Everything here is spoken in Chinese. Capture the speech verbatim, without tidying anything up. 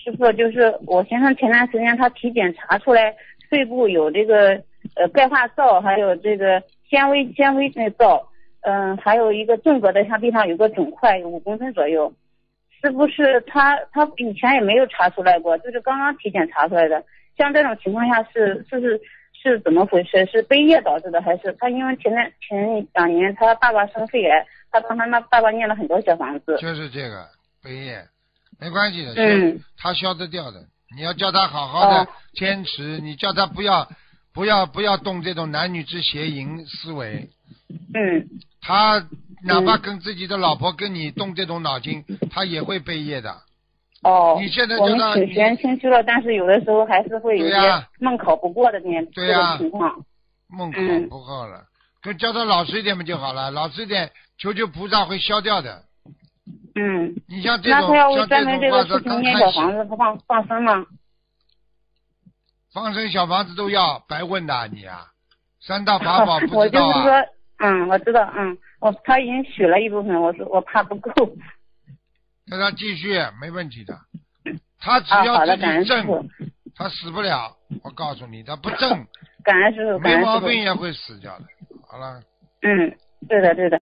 师傅，就是我先生前段时间他体检查出来肺部有这个呃钙化灶，还有这个纤维纤维那灶，嗯、还有一个正格的下壁上有个肿块，有五公分左右。是不是他他以前也没有查出来过，就是刚刚体检查出来的？像这种情况下是是是是怎么回事？是背业导致的，还是他因为前段前两年他爸爸生肺癌，他帮他妈爸爸念了很多小房子。 就是这个背业，没关系的， 嗯， 他消得掉的。你要叫他好好的坚持，哦、你叫他不要不要不要动这种男女之邪淫思维。 嗯， 他哪怕跟自己的老婆跟你动这种脑筋，嗯、他也会背业的。 哦， 你现在我们请学清楚了，但是有的时候还是会有些梦考不过的这样这种情况。 梦考不过了，就、嗯、叫他老实一点嘛就好了，老实一点，求求菩萨会消掉的。 嗯， 你像这种， 那他要专门这个事情念小房子放放生吗？ 放生小房子都要，白问的你啊，三大法宝不知道啊？ 我就是说，嗯，我知道，嗯，我他已经许了一部分，我说我怕不够。 让他继续，没问题的。他只要自己正，啊、他死不了。我告诉你，他不正， 感恩师傅， 没毛病也会死掉的。好了。 嗯，对的，对的。